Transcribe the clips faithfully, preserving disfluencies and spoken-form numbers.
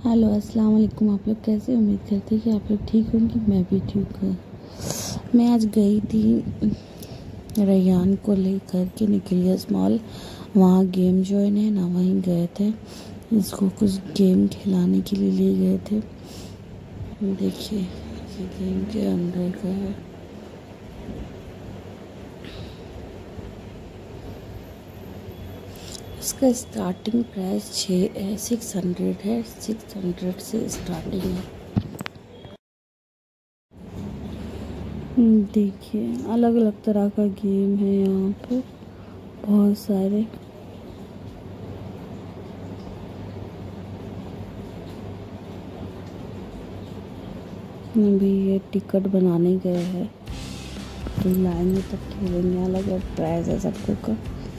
Hello अस्सलाम वालेकुम। आप लोग कैसे? उम्मीद करते हैं कि आप लोग ठीक होंगे। मैं भी ठीक हूँ। मैं आज गई थी रैयान को लेकर के निकलियस मॉल। वहाँ गेम जोइन है ना, वहीं गए थे। इसको कुछ गेम खिलाने के लिए ले गए थे। देखिए ये गेम के अंदर का है। इसका स्टार्टिंग प्राइस छः सिक्स हंड्रेड है। सिक्स हंड्रेड से स्टार्टिंग है। देखिए अलग अलग तरह का गेम है यहाँ पे, बहुत सारे। अभी ये टिकट बनाने गए हैं, तो लाएंगे तब खेलेंगे। अलग अलग प्राइस है सबको का।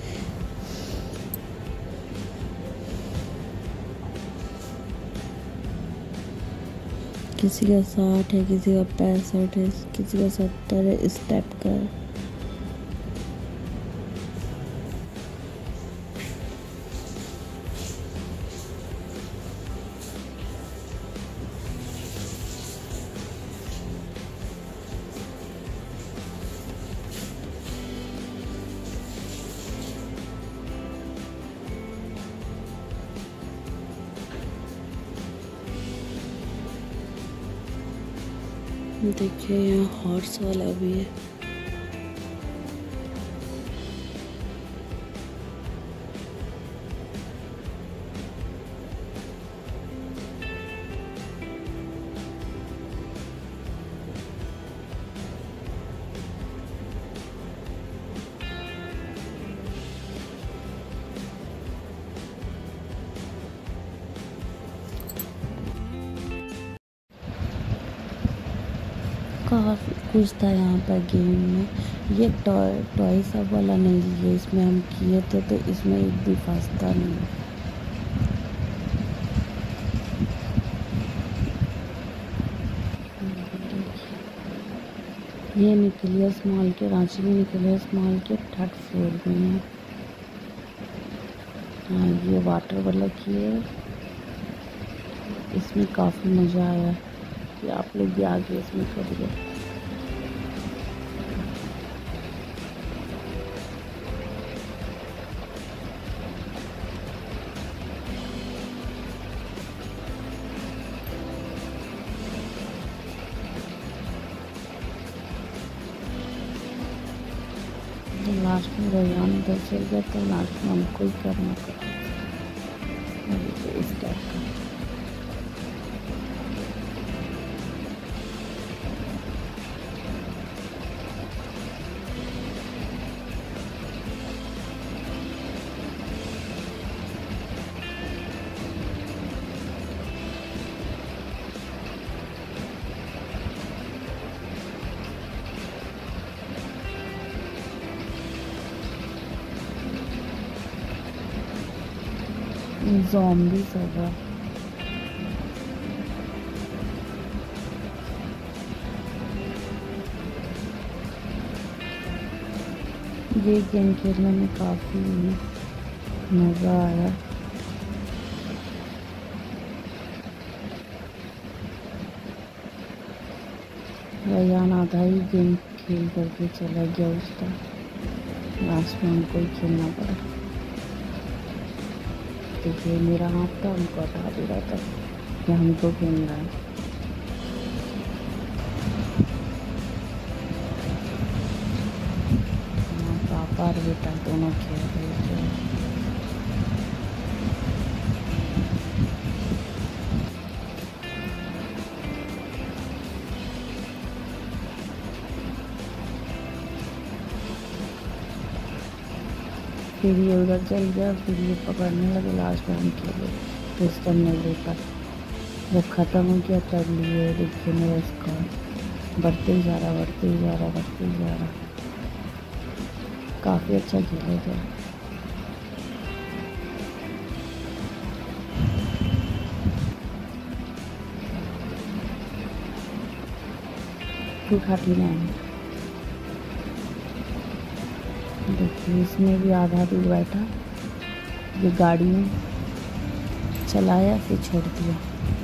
किसी का साठ है, किसी का पैंसठ है, किसी का सत्तर है। इस टाइप का है। देखिए यहाँ हॉर्स वाला भी है। काफ़ी कुछ था यहाँ पर गेम में। ये टॉय टॉय सब वाला नहीं है। इसमें हम किए थे तो इसमें एक भी फंसता नहीं। ये निकलियस मॉल के, रांची में निकलियस मॉल के थर्ड फ्लोर में है। हाँ ये वाटर वाला की है। इसमें काफ़ी मज़ा आया कि आप लोग भी आगे इसमें करिए। लास्ट में रैयान उधर चल गया तो लास्ट में हमको ही करना पड़ा। तो इस टाइप का ज़ॉम्बी सब है। ये गेम खेलने में काफ़ी मज़ा आया। रैयान आधा ही गेम खेल करके चला गया। उसका लास्ट में हमको ही खेलना पड़ा। देखिए मेरा हाथ था, हमको हटा दे रहा था कि हमको खेल रहा है। पापा और बेटा दोनों खेल रहे थे। फिर ये उधर चल गया, फिर ये पकड़ने लगे। लास्ट में हम खेले तो इसका नहीं लेता। जब ख़त्म हो गया तब लिए। देखिए मेरा स्कोर बढ़ते ही जा रहा, बढ़ते ही जा रहा, बढ़ते ही जा रहा। काफ़ी अच्छा खेले थे। फिर खाती नहीं। देखिए इसमें भी आधा दूर बैठा ये गाड़ी में। चलाया फिर छोड़ दिया।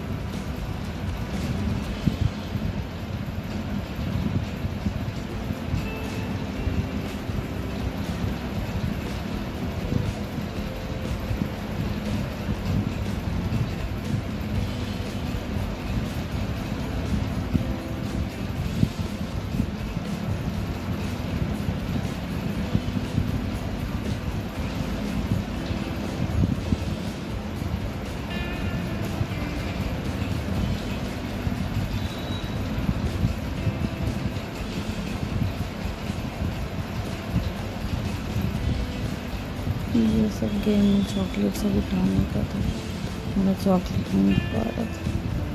ये सब गेम में चॉकलेट सब उठाने का था, मेरा चॉकलेट नहीं पा रहा था।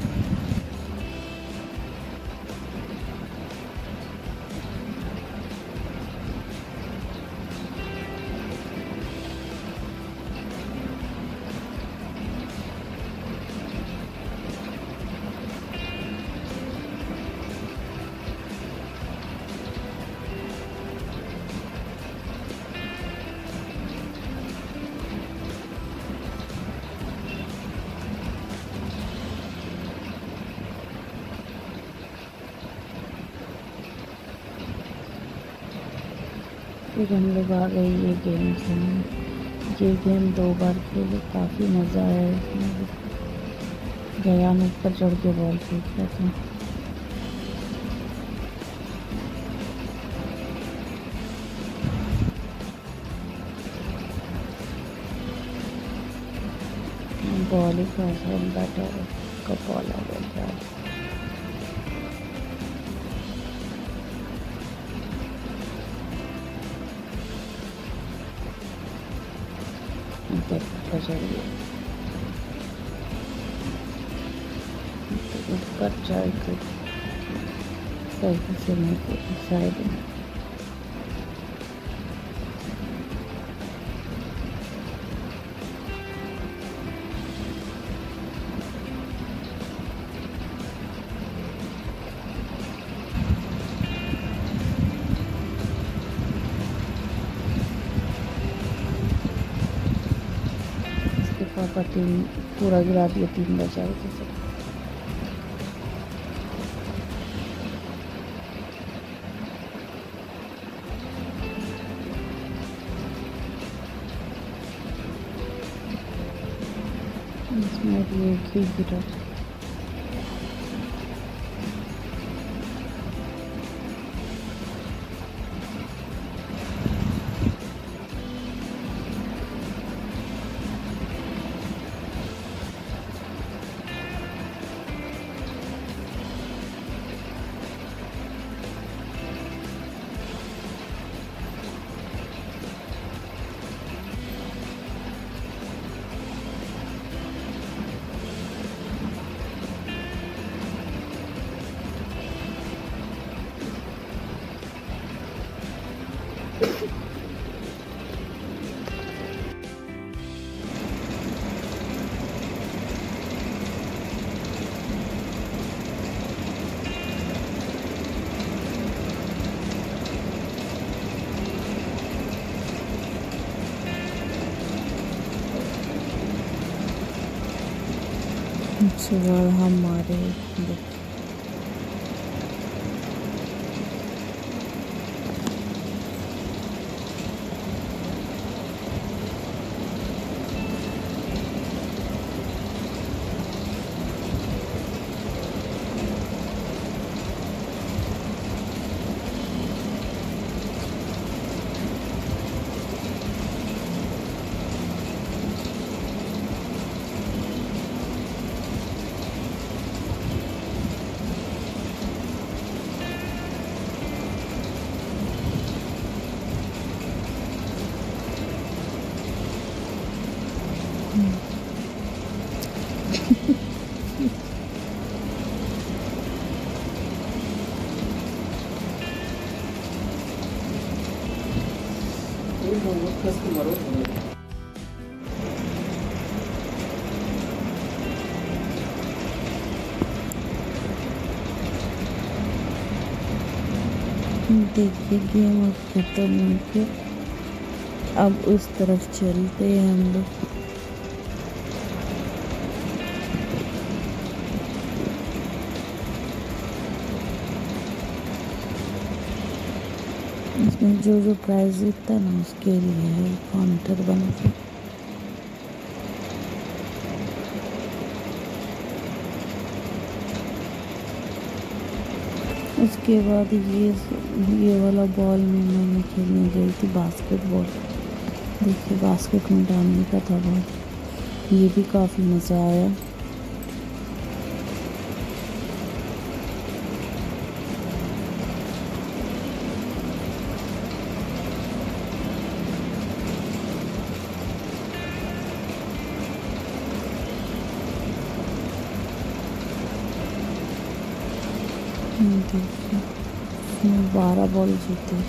फिर हम लोग आ गए ये गेम खेलने। ये गेम दो बार खेले, काफ़ी मज़ा आया इसमें भी। गयान ऊपर चढ़ के बॉल फेंक रहा था। बॉल ही फंसा बैठा, कब बॉल आ गया। ऊपर चढ़िए, ऊपर चढ़ के सही से नहीं साइड में पापा तीन पूरा गिरा दिया, तीन बचाए थे सब। इसमें भी एक ही गिरा। सुबह हमारे देखिए गेम अब खत्म हो गया। अब उस तरफ चलते हैं हम लोग। इसमें जो जो प्राइस दिखता है ना उसके लिए है काउंटर बना के। उसके बाद ये ये वाला बॉल में मैंने खेलने गई थी बास्केटबॉल। देखिए बास्केट में डालने का था बॉल, ये भी काफ़ी मज़ा आया। देखिए इसमें बारह बॉल जीते।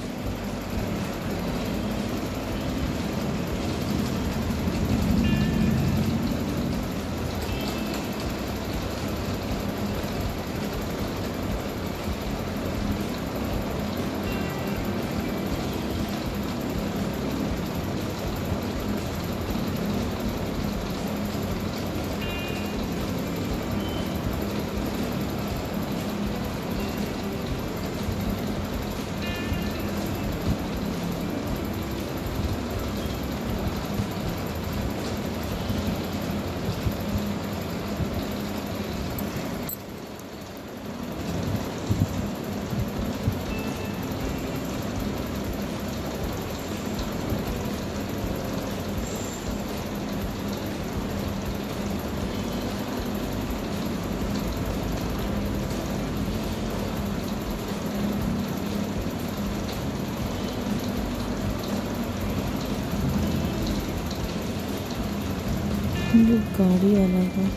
ये गाड़ी अलग है।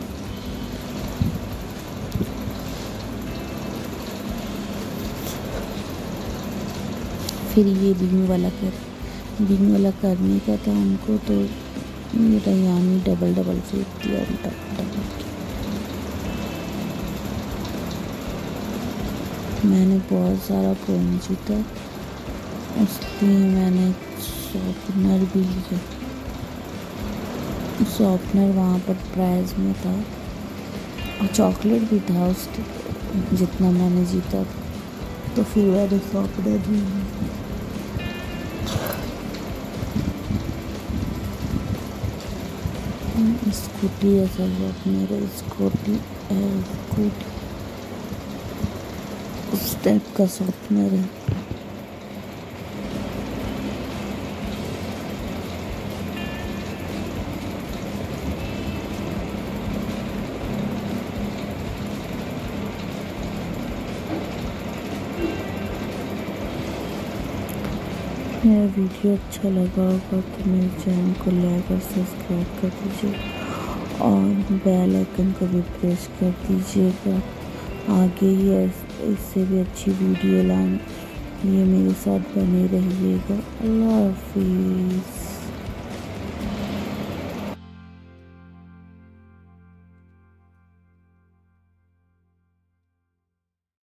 फिर ये बिंग वाला कर बिंग वाला करने का था हमको, तो रैयान डबल डबल फेंक दिया उल्टा डबल। मैंने बहुत सारा कॉइन जीता, इसलिए मैंने शॉर्पनर भी लिया। शॉर्पनर वहाँ पर प्राइज में था और चॉकलेट भी था उस जितना मैंने जीता, तो फिर मैंने शॉर्पनर भी लिया। स्कूटी है सब शॉर्पनर, स्कूटी है स्कूटी उस टाइप का शॉर्पनर है। मेरा वीडियो अच्छा लगा होगा तो मेरे चैनल को लाइक और सब्सक्राइब कर दीजिए और बेल आइकन को भी प्रेस कर दीजिएगा। आगे ही इससे भी अच्छी वीडियो लाने लिए मेरे साथ बने रहिएगा। अल्लाह हाफिज़।